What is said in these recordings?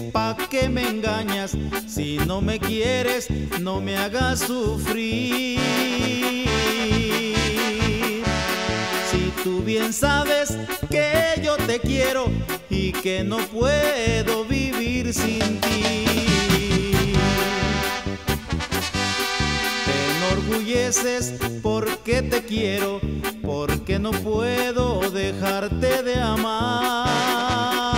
¿pa' qué me engañas? Si no me quieres, no me hagas sufrir. Si tú bien sabes que yo te quiero y que no puedo vivir sin ti. Te enorgulleces porque te quiero, porque no puedo dejarte de amar.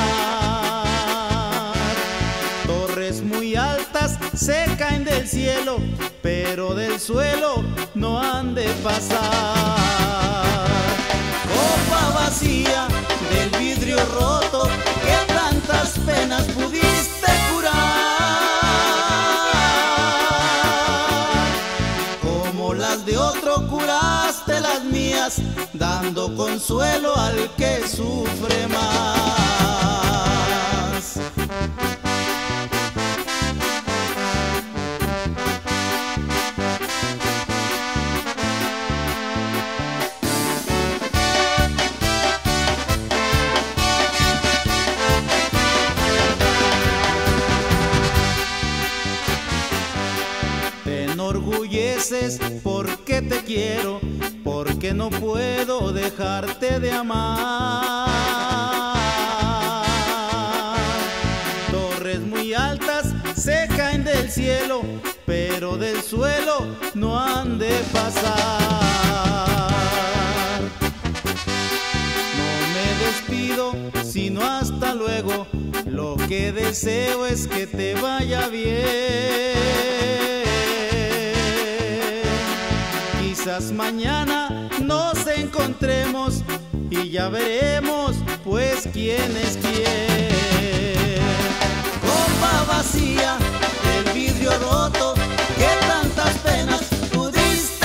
Torres muy altas se caen del cielo, pero del suelo no han de pasar. Copa vacía del vidrio roto, que tantas penas pudiste curar. Como las de otro curaste las mías, dando consuelo al que sufre más. Te enorgulleces porque te quiero, porque no puedo dejarte de amar. Torres muy altas se caen del cielo, pero del suelo no han de pasar. No me despido, sino hasta luego. Lo que deseo es que te vaya bien. Quizás mañana nos encontremos y ya veremos pues quién es quién. Copa vacía, el vidrio roto, que tantas penas pudiste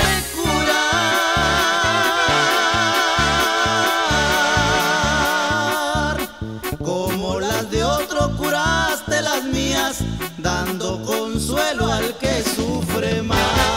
curar. Como las de otro curaste las mías, dando consuelo al que sufre más.